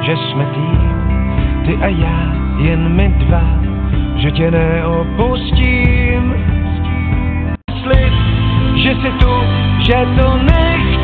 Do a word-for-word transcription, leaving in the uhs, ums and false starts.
že jsme tým, ty a já, jen my dva, že tě neopustím. Slib, že jsi tu, že to nech